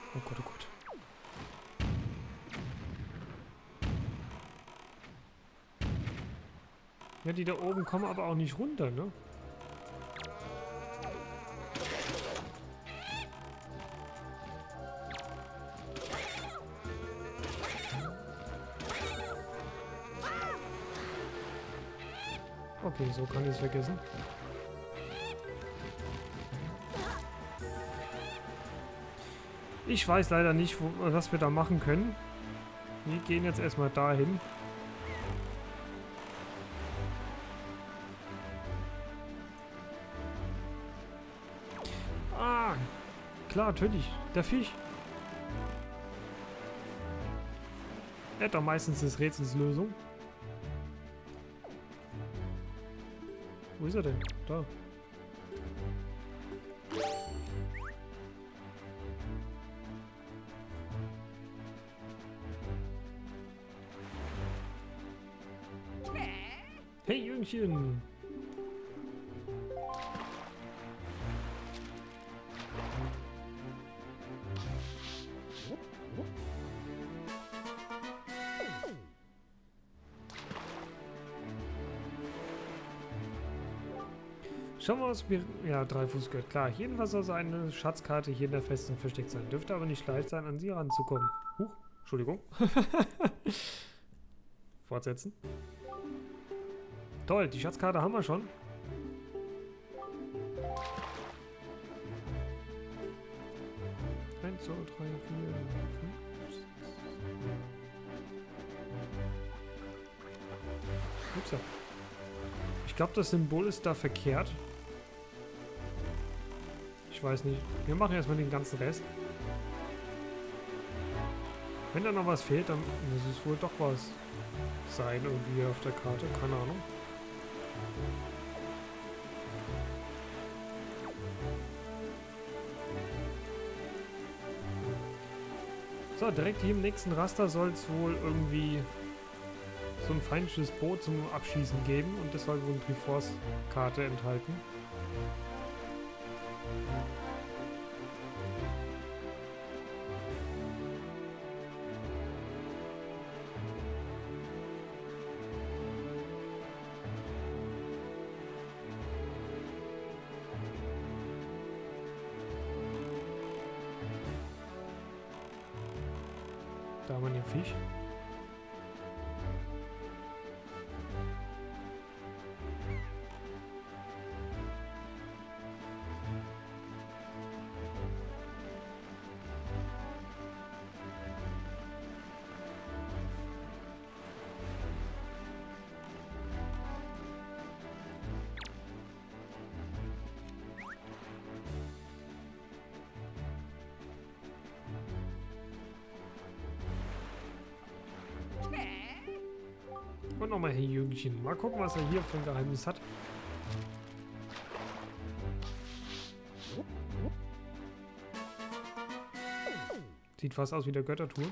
Oh Gott, oh Gott. Ja, die da oben kommen aber auch nicht runter, ne? Okay, so kann ich es vergessen. Ich weiß leider nicht, was wir da machen können. Wir gehen jetzt erstmal dahin. Ah, klar, natürlich. Der Fisch. Er hat doch meistens des Rätsels Lösung. Wo ist er denn? Da. Hey Jüngchen! Schauen wir uns... Ja, Dreifuß gehört klar. Jedenfalls soll eine Schatzkarte hier in der Festung versteckt sein. Dürfte aber nicht leicht sein, an sie ranzukommen. Huch, Entschuldigung. Fortsetzen. Toll, die Schatzkarte haben wir schon. Eins, zwei, drei, vier, fünf, sechs. Upsa. Ich glaube, das Symbol ist da verkehrt. Ich weiß nicht. Wir machen erstmal den ganzen Rest. Wenn da noch was fehlt, dann muss es wohl doch was sein irgendwie auf der Karte. Keine Ahnung. So, direkt hier im nächsten Raster soll es wohl irgendwie so ein feindliches Boot zum Abschießen geben und das soll wohl eine Triforce-Karte enthalten. Da haben wir den Fisch. Und nochmal Herr Jüngchen. Mal gucken, was er hier für ein Geheimnis hat. Sieht fast aus wie der Götterturm.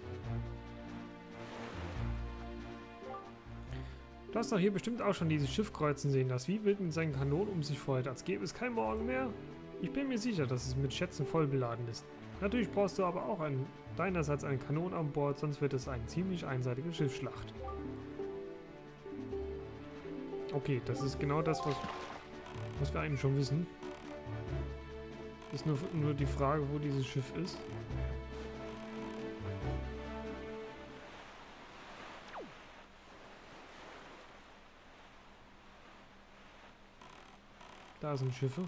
Du hast doch hier bestimmt auch schon dieses Schiff kreuzen sehen, das wie wild mit seinen Kanonen um sich feuert, als gäbe es kein Morgen mehr. Ich bin mir sicher, dass es mit Schätzen voll beladen ist. Natürlich brauchst du aber auch deinerseits eine Kanone an Bord, sonst wird es eine ziemlich einseitige Schiffsschlacht. Okay, das ist genau das, was wir eigentlich schon wissen. Ist nur die Frage, wo dieses Schiff ist. Da sind Schiffe.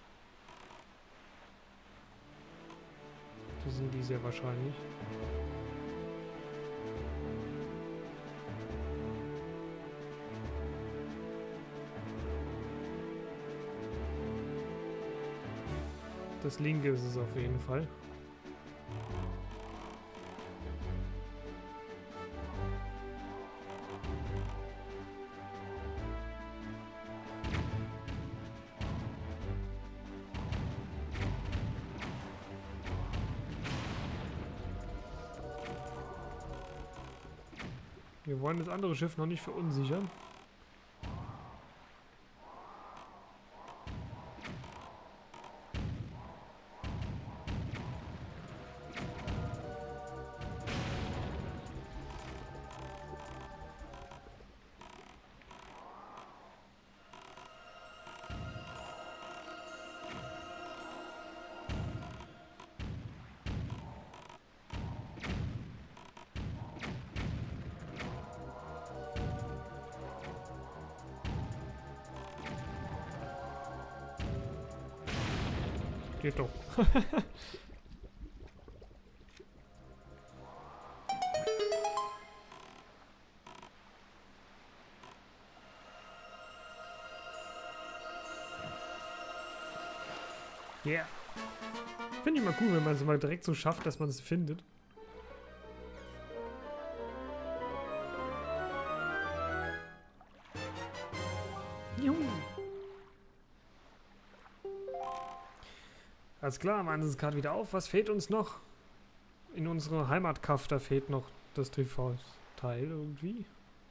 Das sind die sehr wahrscheinlich. Das linke ist es auf jeden Fall. Wir wollen das andere Schiff noch nicht verunsichern. Geht doch. Yeah. Finde ich mal cool, wenn man es mal direkt so schafft, dass man es findet. Juhu. Alles klar, machen Sie es gerade wieder auf. Was fehlt uns noch? In unserer Heimatkaff, da fehlt noch das TV-Teil irgendwie.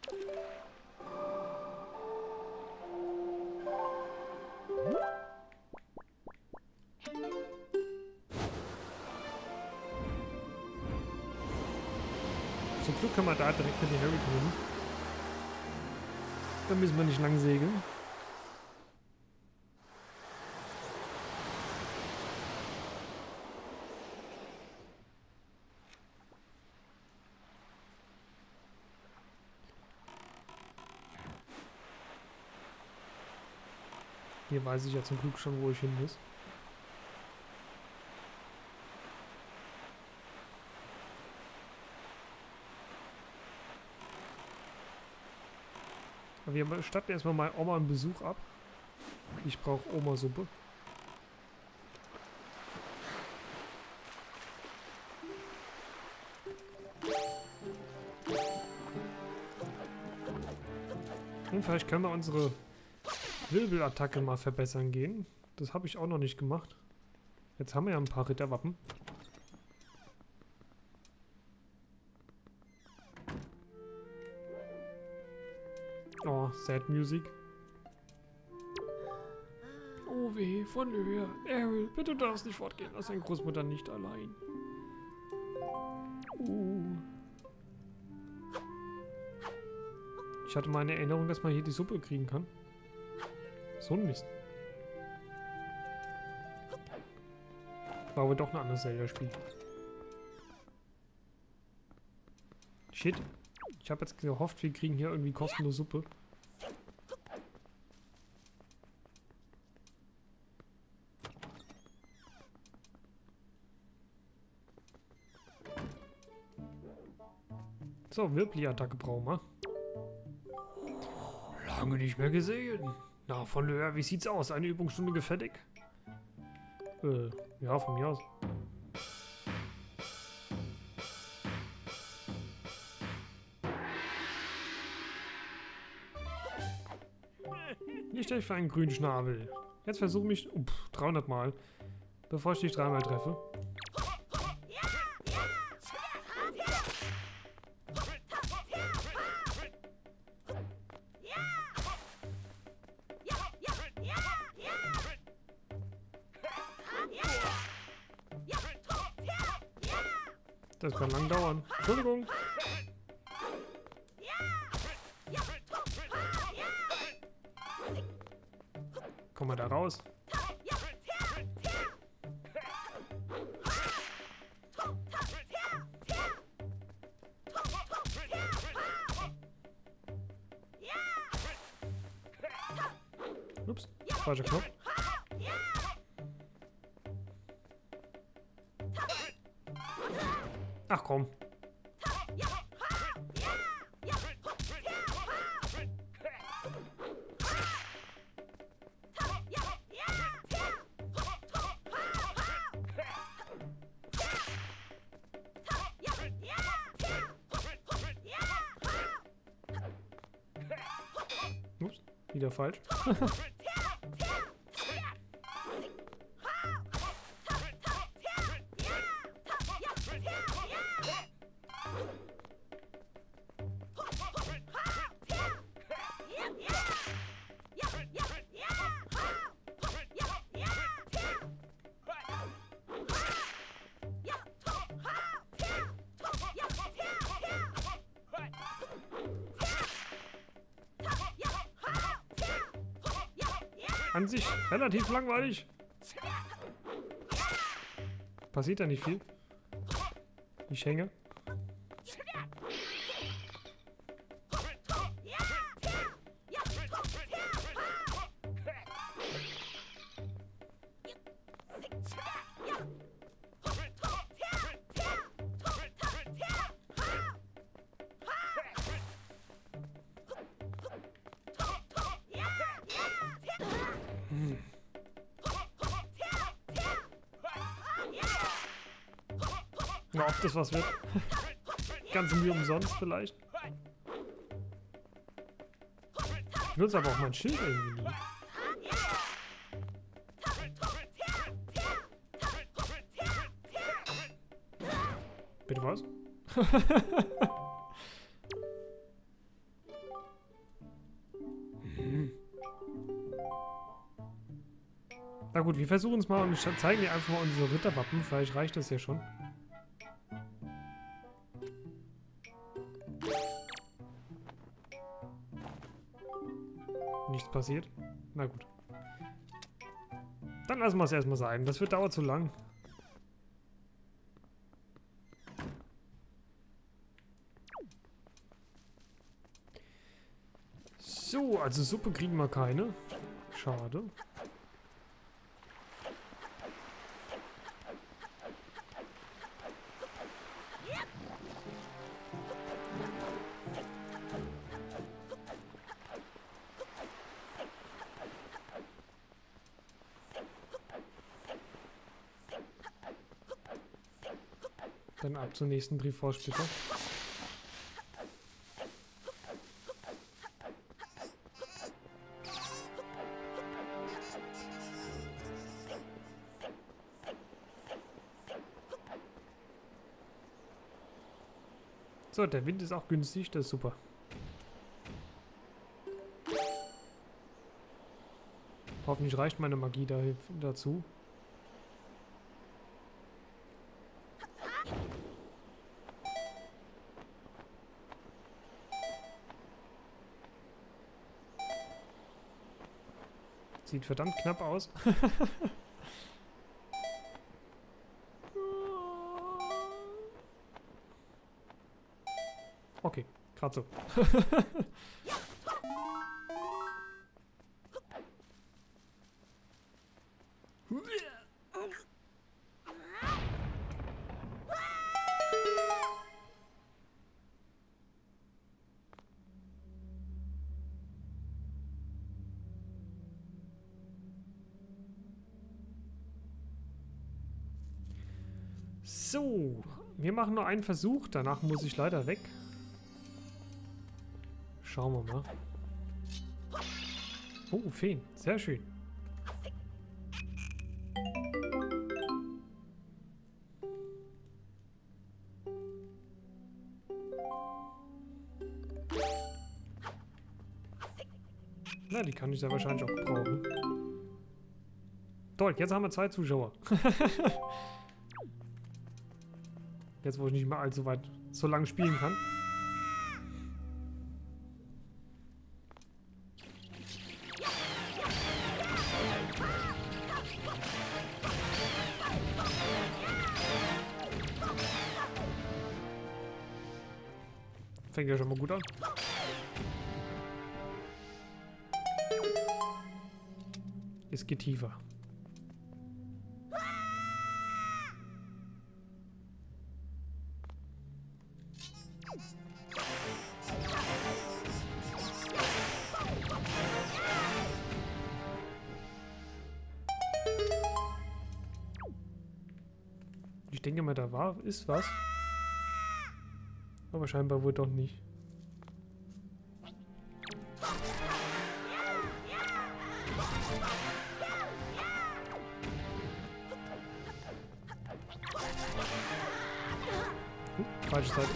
Zum Glück können wir da direkt mit den Hurricane. Da müssen wir nicht lang segeln. Hier weiß ich ja zum Glück schon, wo ich hin muss. Aber wir statten erstmal mal Oma einen Besuch ab. Ich brauche Oma-Suppe. Und vielleicht können wir unsere Wirbelattacke mal verbessern gehen. Das habe ich auch noch nicht gemacht. Jetzt haben wir ja ein paar Ritterwappen. Oh, Sad Music. Oh weh, von Höhe. Errol, bitte darfst nicht fortgehen. Lass deine Großmutter nicht allein. Ich hatte mal eine Erinnerung, dass man hier die Suppe kriegen kann. So ein Mist. War wohl doch ein anderes Zelda-Spiel. Shit. Ich habe jetzt gehofft, wir kriegen hier irgendwie kostenlose Suppe. So, Wirbli-Attacke brauchen wir. Lange nicht mehr gesehen. Na, von Löhr, wie sieht's aus? Eine Übungsstunde gefällig? Ja, von mir aus. Nicht echt für einen grünen Schnabel. Jetzt versuche mich 300 Mal, bevor ich dich 3-mal treffe. Das kann lang dauern. Entschuldigung. Komm mal da raus. Ups, falscher Knopf. Ach komm. Ups, wieder falsch. An sich relativ langweilig. Passiert da nicht viel. Ich hänge. Na, ob das was wird. Ganz Mühe umsonst vielleicht. Ich nutze aber auch mein Schild irgendwie nie. Bitte was? Na gut, wir versuchen es mal und zeigen dir einfach mal unsere Ritterwappen. Vielleicht reicht das ja schon. Nichts passiert. Na gut. Dann lassen wir es erstmal sein. Das wird dauert zu lang. So, also Suppe kriegen wir keine. Schade. Dann ab zum nächsten Triforce bitte. So, der Wind ist auch günstig, das ist super. Hoffentlich reicht meine Magie dazu. Sieht verdammt knapp aus. Okay, gerade so. So, wir machen nur einen Versuch, danach muss ich leider weg. Schauen wir mal. Oh, Feen, sehr schön. Na, die kann ich ja wahrscheinlich auch gebrauchen. Toll, jetzt haben wir 2 Zuschauer. Jetzt, wo ich nicht mehr allzu weit so lang spielen kann. Fängt ja schon mal gut an. Es geht tiefer. Ich denke mal, da ist was. Aber scheinbar wohl doch nicht. Falsche Seite.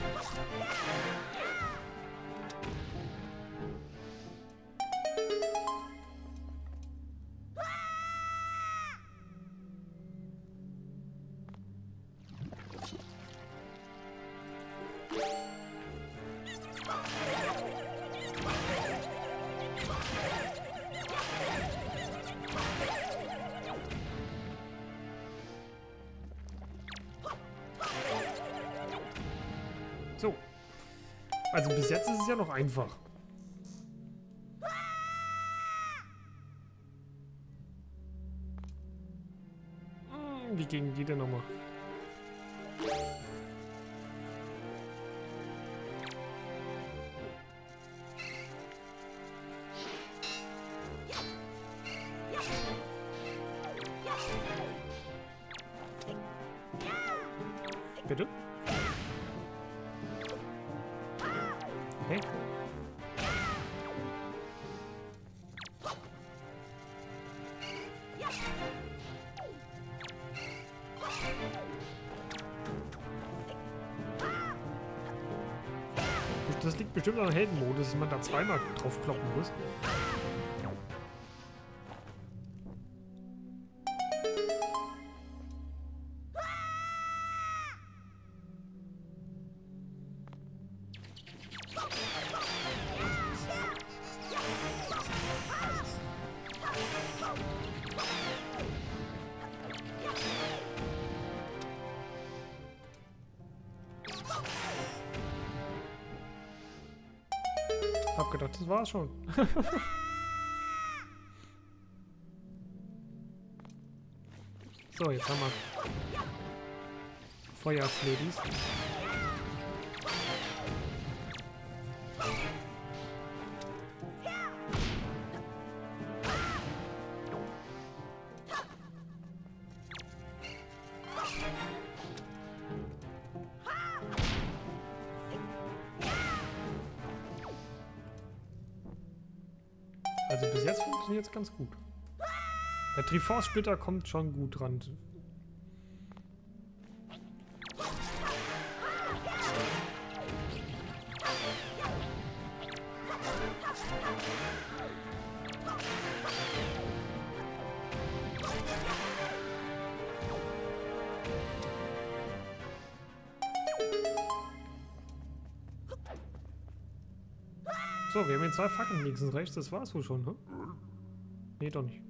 So. Also bis jetzt ist es ja noch einfach. Wie gegen die denn nochmal? Bitte? Hey. Das liegt bestimmt am Heldenmodus, dass man da zweimal drauf kloppen muss. Hab gedacht, das war's schon. So, jetzt haben wir Feuerfledis. Also bis jetzt funktioniert es ganz gut. Der Triforce-Splitter kommt schon gut ran. So, wir haben jetzt 2 Fackeln links und rechts, das war's wohl schon, ne? Nee, doch nicht.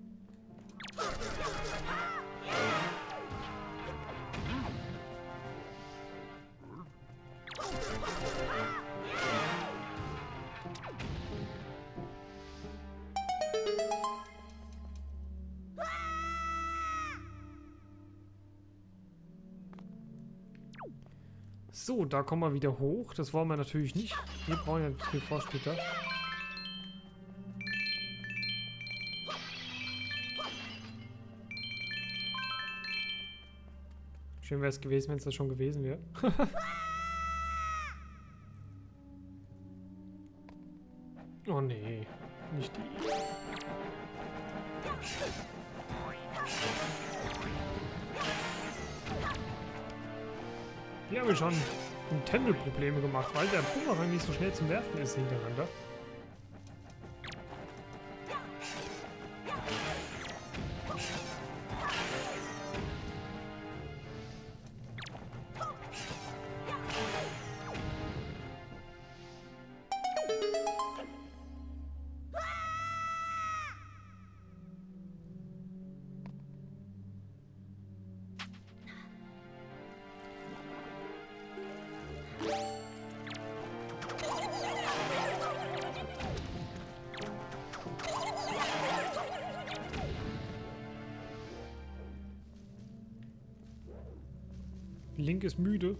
So, da kommen wir wieder hoch. Das wollen wir natürlich nicht. Wir brauchen ja den Vorsplitter. Schön wäre es gewesen, wenn es das schon gewesen wäre. Oh nee, nicht die. Die haben mir schon Nintendo-Probleme gemacht, weil der Boomerang nicht so schnell zum Werfen ist hintereinander. Link ist müde.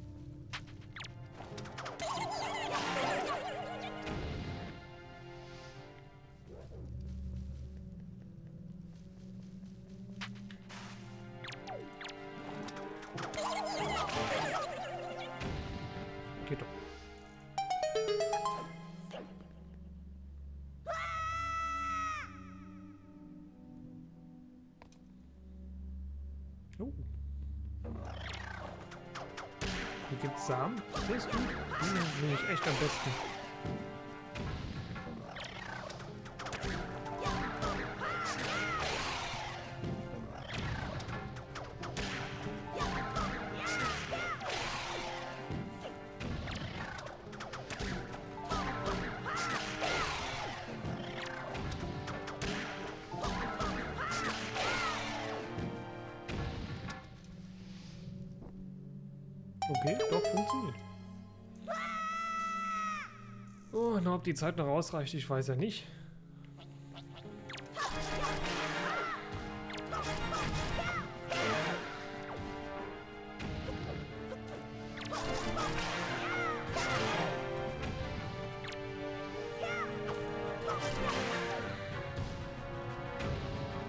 Geht doch. Oh. Hier gibt's Samen. Das ist gut. Die nehme ich echt am besten. Okay, doch, funktioniert. Oh, na, ob die Zeit noch ausreicht, ich weiß ja nicht.